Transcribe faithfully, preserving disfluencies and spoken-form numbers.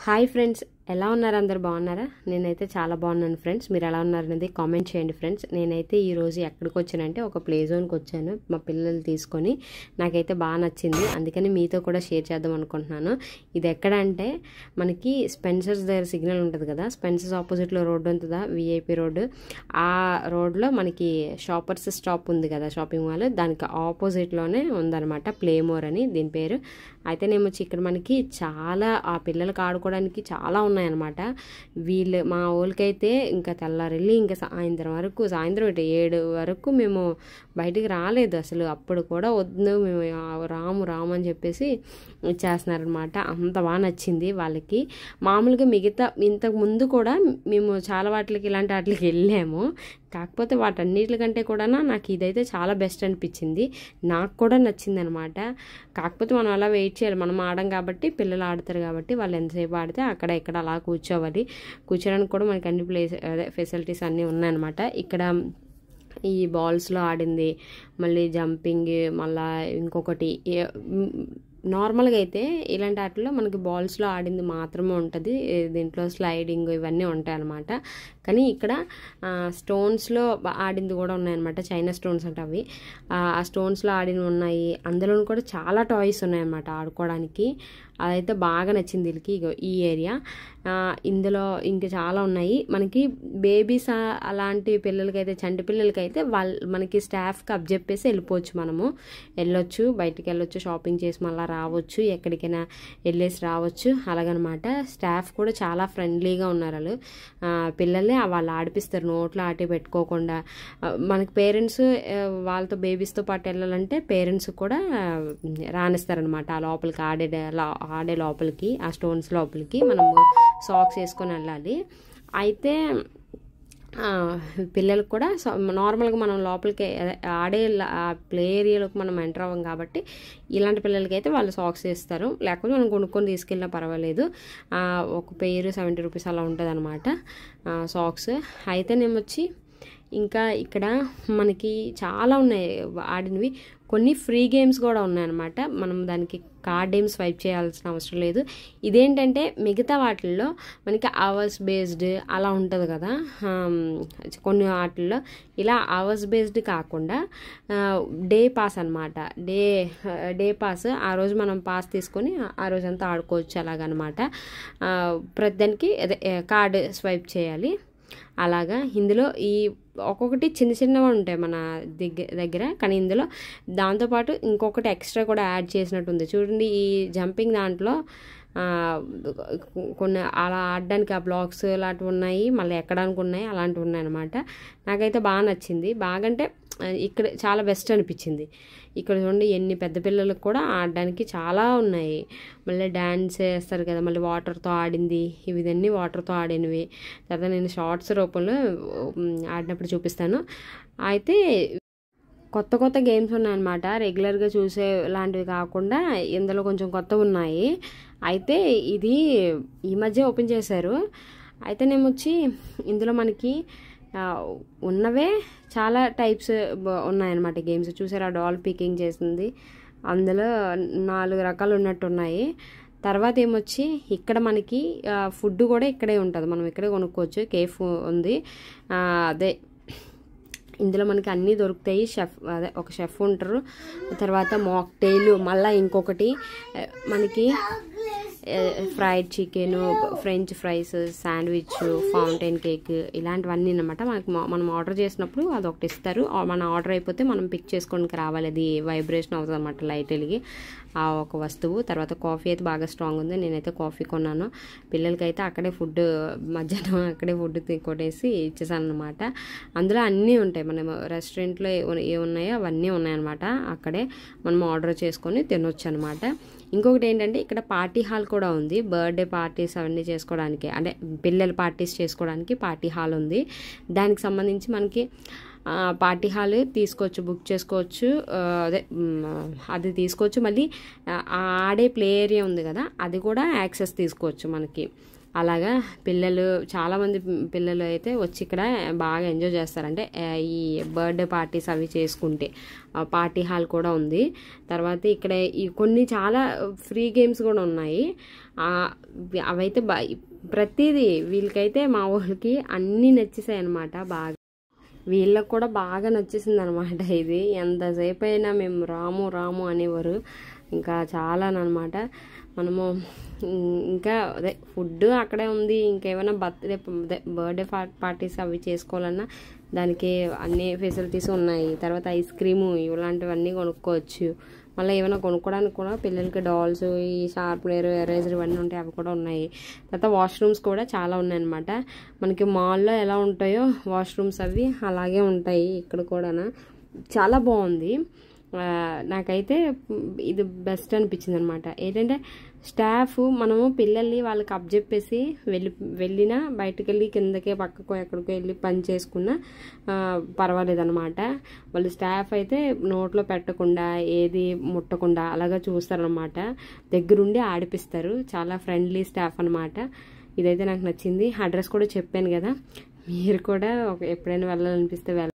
Hi friends, ఎలా ఉన్నారు? అందరు బాగున్నారా? నేనైతే చాలా బాగున్నాను ఫ్రెండ్స్. మీరు ఎలా ఉన్నారనేది కామెంట్ చేయండి ఫ్రెండ్స్. నేనైతే ఈరోజు ఎక్కడికి వచ్చానంటే ఒక ప్లే జోన్కి వచ్చాను మా పిల్లలు తీసుకొని. నాకైతే బాగా నచ్చింది, అందుకని మీతో కూడా షేర్ చేద్దాం అనుకుంటున్నాను. ఇది ఎక్కడ అంటే మనకి స్పెన్సర్స్ దగ్గర సిగ్నల్ ఉంటుంది కదా, స్పెన్సర్స్ ఆపోజిట్లో రోడ్డు ఉంటుందా, విఐపి రోడ్డు. ఆ రోడ్లో మనకి షాపర్స్ స్టాప్ ఉంది కదా, షాపింగ్ మాల్, దానికి ఆపోజిట్లోనే ఉందన్నమాట ప్లేమోర్ అని దీని పేరు. అయితే నేను వచ్చి ఇక్కడ మనకి చాలా ఆ పిల్లలకు ఆడుకోవడానికి చాలా ఉన్నాయన్నమాట. వీళ్ళు మా ఊళ్ళకైతే ఇంకా తెల్లారెళ్ళి ఇంకా సాయంత్రం వరకు సాయంత్రం ఇటు ఏడు వరకు మేము బయటికి రాలేదు అసలు. అప్పుడు కూడా వద్దు మేము రాము రాము అని చెప్పేసి ఇచ్చేస్తున్నారనమాట. అంత బాగా నచ్చింది వాళ్ళకి. మామూలుగా మిగతా ఇంతకు ముందు కూడా మేము చాలా వాటికి ఇలాంటి వాటికి వెళ్ళాము, కాకపోతే వాటన్నిటికంటే కూడా నాకు ఇదైతే చాలా బెస్ట్ అనిపించింది. నాకు కూడా నచ్చింది అనమాట. కాకపోతే మనం అలా వెయిట్ చేయాలి, మనం ఆడం కాబట్టి, పిల్లలు ఆడతారు కాబట్టి వాళ్ళు ఎంతసేపు ఆడితే అక్కడ ఇక్కడ అలా కూర్చోవాలి. కూర్చోడానికి కూడా మనకి అన్ని ప్లేస్ అదే ఫెసిలిటీస్ అన్నీ ఉన్నాయన్నమాట. ఇక్కడ ఈ బాల్స్లో ఆడింది, మళ్ళీ జంపింగ్, మళ్ళీ ఇంకొకటి నార్మల్గా అయితే ఇలాంటి వాటిలో మనకి బాల్స్లో ఆడింది మాత్రమే ఉంటుంది, దీంట్లో స్లైడింగ్ ఇవన్నీ ఉంటాయి అన్నమాట. కానీ ఇక్కడ స్టోన్స్లో ఆడింది కూడా ఉన్నాయన్నమాట. చైనా స్టోన్స్ అంటే అవి ఆ స్టోన్స్లో ఆడినవి ఉన్నాయి. అందులో కూడా చాలా టాయ్స్ ఉన్నాయన్నమాట ఆడుకోవడానికి. అదైతే బాగా నచ్చింది వీళ్ళకి. ఈ ఏరియా ఇందులో ఇంకా చాలా ఉన్నాయి. మనకి బేబీస్ అలాంటి పిల్లలకైతే, చంటి పిల్లలకైతే వాళ్ళ మనకి స్టాఫ్కి అప్ చెప్పేసి వెళ్ళిపోవచ్చు, మనము వెళ్ళొచ్చు, బయటికి వెళ్ళొచ్చు, షాపింగ్ చేసి మళ్ళీ రావచ్చు, ఎక్కడికైనా వెళ్ళేసి రావచ్చు అలాగనమాట. స్టాఫ్ కూడా చాలా ఫ్రెండ్లీగా ఉన్నారు. వాళ్ళు పిల్లల్ని వాళ్ళు ఆడిపిస్తారు, నోట్లో ఆటి పెట్టుకోకుండా. మనకి పేరెంట్స్ వాళ్ళతో బేబీస్తో పాటు వెళ్ళాలంటే పేరెంట్స్ కూడా రానిస్తారనమాట ఆ లోపలికి, ఆడే ఆడే లోపలికి, ఆ స్టోన్స్ లోపలికి మనము సాక్స్ వేసుకొని వెళ్ళాలి. అయితే పిల్లలకు కూడా నార్మల్గా మనం లోపలికి ఆడే ప్లే ఏరియాలోకి మనం ఎంటర్ అవ్వం కాబట్టి ఇలాంటి పిల్లలకి అయితే వాళ్ళు సాక్స్ వేస్తారు, లేకపోతే మనం కొనుక్కొని తీసుకెళ్ళినా పర్వాలేదు. ఒక పేరు సెవెంటీ రూపీస్ అలా ఉంటుంది అనమాట సాక్స్. అయితే నేను వచ్చి ఇంకా ఇక్కడ మనకి చాలా ఉన్నాయి ఆడినవి. కొన్ని ఫ్రీ గేమ్స్ కూడా ఉన్నాయన్నమాట. మనం దానికి కార్డ్ ఏం స్వైప్ చేయాల్సిన అవసరం లేదు. ఇదేంటంటే మిగతా వాటిల్లో మనకి అవర్స్ బేస్డ్ అలా ఉంటుంది కదా, కొన్ని వాటిల్లో ఇలా అవర్స్ బేస్డ్ కాకుండా డే పాస్ అనమాట. డే డే పాస్ ఆ రోజు మనం పాస్ తీసుకొని ఆ రోజంతా ఆడుకోవచ్చు అలాగనమాట. ప్రతి దానికి అదే కార్డు స్వైప్ చేయాలి అలాగా. ఇందులో ఈ ఒక్కొక్కటి చిన్న చిన్నగా ఉంటాయి మన దగ్గర దగ్గర కానీ ఇందులో దాంతోపాటు ఇంకొకటి ఎక్స్ట్రా కూడా యాడ్ చేసినట్టుంది చూడండి. ఈ జంపింగ్ దాంట్లో కొన్ని అలా ఆడడానికి ఆ బ్లాక్స్ అలాంటివి ఉన్నాయి, మళ్ళీ ఎక్కడానికి ఉన్నాయి, అలాంటివి ఉన్నాయి అనమాట. నాకైతే బాగా నచ్చింది. బాగంటే ఇక్కడ చాలా బెస్ట్ అనిపించింది. ఇక్కడ చూడండి ఎన్ని పెద్ద పిల్లలకు కూడా ఆడడానికి చాలా ఉన్నాయి. మళ్ళీ డ్యాన్స్ వేస్తారు కదా, మళ్ళీ వాటర్తో ఆడింది, ఇవన్నీ వాటర్తో ఆడినవి. తర్వాత నేను షార్ట్స్ రూపంలో ఆడినప్పుడు చూపిస్తాను. అయితే కొత్త కొత్త గేమ్స్ ఉన్నాయన్నమాట, రెగ్యులర్గా చూసే లాంటివి కాకుండా ఇందులో కొంచెం కొత్తవి ఉన్నాయి. అయితే ఇది ఈ మధ్య ఓపెన్ చేశారు. అయితే నేను వచ్చి ఇందులో మనకి ఉన్నవే చాలా టైప్స్ ఉన్నాయన్నమాట గేమ్స్. చూసారా, డాల్ పికింగ్ చేసింది, అందులో నాలుగు రకాలు ఉన్నట్టు ఉన్నాయి. తర్వాత ఏమొచ్చి ఇక్కడ మనకి ఫుడ్ కూడా ఇక్కడే ఉంటుంది, మనం ఇక్కడే కొనుక్కోవచ్చు. కేఫ్ ఉంది, అదే ఇందులో మనకి అన్నీ దొరుకుతాయి. షెఫ్ అదే ఒక షెఫ్ ఉంటారు, తర్వాత మాక్టైల్, మళ్ళీ ఇంకొకటి మనకి fried chicken, French fries, sandwich, fountain cake, ఇలాంటివన్నీ అనమాట. మనకి మనం ఆర్డర్ చేసినప్పుడు అది ఒకటి ఇస్తారు. మన ఆర్డర్ అయిపోతే మనం పిక్ చేసుకోవడానికి రావాలి. అది వైబ్రేషన్ అవుతుంది అనమాట లైట్ వెలిగి ఆ ఒక వస్తువు. తర్వాత కాఫీ అయితే బాగా స్ట్రాంగ్ ఉంది, నేనైతే కాఫీ కొన్నాను. పిల్లలకైతే అక్కడే ఫుడ్ మధ్యాహ్నం అక్కడే ఫుడ్ కొట్టేసి ఇచ్చేసాను అనమాట. అందులో అన్నీ ఉంటాయి, మనం రెస్టారెంట్లో ఏ ఉన్నాయో అవన్నీ ఉన్నాయన్నమాట. అక్కడే మనం ఆర్డర్ చేసుకొని తినొచ్చు అనమాట. ఇంకొకటి ఏంటంటే ఇక్కడ పార్టీ హాల్ కూడా ఉంది, బర్త్డే పార్టీస్ అవన్నీ చేసుకోవడానికి, అంటే పిల్లల పార్టీస్ చేసుకోవడానికి పార్టీ హాల్ ఉంది. దానికి సంబంధించి మనకి పార్టీ హాల్ తీసుకోవచ్చు, బుక్ చేసుకోవచ్చు. అదే అది తీసుకోవచ్చు. మళ్ళీ ఆడే ప్లే ఏరియా ఉంది కదా, అది కూడా యాక్సెస్ తీసుకోవచ్చు మనకి. అలాగా పిల్లలు చాలామంది పిల్లలు అయితే వచ్చి ఇక్కడ బాగా ఎంజాయ్ చేస్తారంటే ఈ బర్త్డే పార్టీస్ అవి చేసుకుంటే. పార్టీ హాల్ కూడా ఉంది. తర్వాత ఇక్కడ ఈ కొన్ని చాలా ఫ్రీ గేమ్స్ కూడా ఉన్నాయి. అవైతే బా ప్రతిదీ వీళ్ళకైతే మా వాళ్ళకి అన్నీ నచ్చేసాయి అనమాట. బాగా వీళ్ళకి కూడా బాగా నచ్చేసింది అనమాట. ఇది ఎంతసేపు అయినా మేము రాము రాము అనేవారు. ఇంకా చాలా అనమాట. మనము ఇంకా అదే ఫుడ్ అక్కడే ఉంది. ఇంకేమైనా బర్త్డే బర్త్డే పార్టీస్ అవి చేసుకోవాలన్నా దానికి అన్ని ఫెసిలిటీస్ ఉన్నాయి. తర్వాత ఐస్ క్రీము ఇలాంటివన్నీ కొనుక్కోవచ్చు. మళ్ళీ ఏమైనా కొనుక్కోవడానికి కూడా పిల్లలకి డాల్స్, ఈ షార్ప్నర్, ఎరేజర్ ఇవన్నీ ఉంటాయి, అవి కూడా ఉన్నాయి. తర్వాత వాష్రూమ్స్ కూడా చాలా ఉన్నాయన్నమాట. మనకి మాల్లో ఎలా ఉంటాయో వాష్రూమ్స్ అవి అలాగే ఉంటాయి ఇక్కడ కూడా. చాలా బాగుంది. నాకైతే ఇది బెస్ట్ అనిపించింది అనమాట. ఏంటంటే స్టాఫ్ మనము పిల్లల్ని వాళ్ళకి అప్పచెప్పేసి వెళ్ళి వెళ్ళినా బయటకు వెళ్ళి కిందకే పక్కకో ఎక్కడికో వెళ్ళి పని చేసుకున్నా పర్వాలేదన్నమాట. వాళ్ళు స్టాఫ్ అయితే నోట్లో పెట్టకుండా ఏది ముట్టకుండా అలాగా చూస్తారనమాట. దగ్గరుండి ఆడిపిస్తారు. చాలా ఫ్రెండ్లీ స్టాఫ్ అనమాట. ఇదైతే నాకు నచ్చింది. అడ్రస్ కూడా చెప్పాను కదా, మీరు కూడా ఎప్పుడైనా వెళ్ళాలనిపిస్తే వెళ్ళ